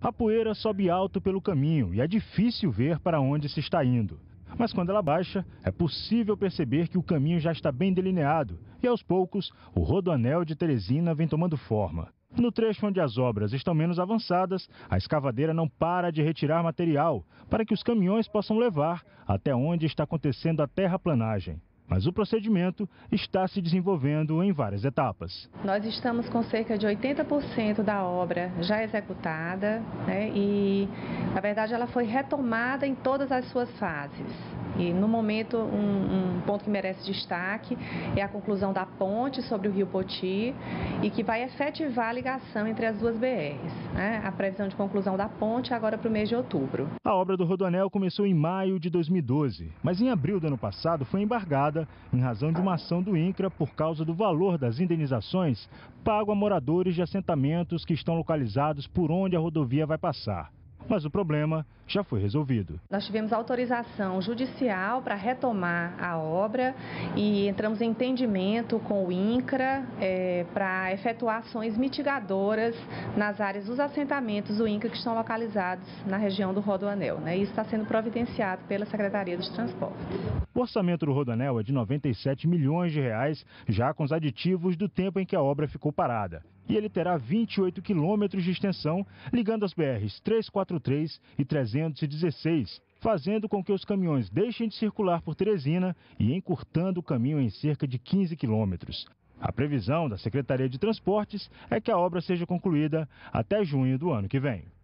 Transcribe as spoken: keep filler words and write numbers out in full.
A poeira sobe alto pelo caminho e é difícil ver para onde se está indo. Mas quando ela baixa, é possível perceber que o caminho já está bem delineado e, aos poucos, o Rodoanel de Teresina vem tomando forma. No trecho onde as obras estão menos avançadas, a escavadeira não para de retirar material para que os caminhões possam levar até onde está acontecendo a terraplanagem. Mas o procedimento está se desenvolvendo em várias etapas. Nós estamos com cerca de oitenta por cento da obra já executada, né, e, na verdade, ela foi retomada em todas as suas fases. E, no momento, um, um ponto que merece destaque é a conclusão da ponte sobre o Rio Poti e que vai efetivar a ligação entre as duas B Rs. Né? A previsão de conclusão da ponte é agora para o mês de outubro. A obra do Rodoanel começou em maio de dois mil e doze, mas em abril do ano passado foi embargada em razão de uma ação do INCRA por causa do valor das indenizações pago a moradores de assentamentos que estão localizados por onde a rodovia vai passar. Mas o problema já foi resolvido. Nós tivemos autorização judicial para retomar a obra e entramos em entendimento com o INCRA é, para efetuar ações mitigadoras nas áreas dos assentamentos do INCRA que estão localizados na região do Rodoanel. Né? Isso está sendo providenciado pela Secretaria dos Transportes. O orçamento do Rodoanel é de noventa e sete milhões de reais, já com os aditivos do tempo em que a obra ficou parada. E ele terá vinte e oito quilômetros de extensão, ligando as B Rs trezentos e quarenta e três e trezentos e dezesseis, fazendo com que os caminhões deixem de circular por Teresina e encurtando o caminho em cerca de quinze quilômetros. A previsão da Secretaria de Transportes é que a obra seja concluída até junho do ano que vem.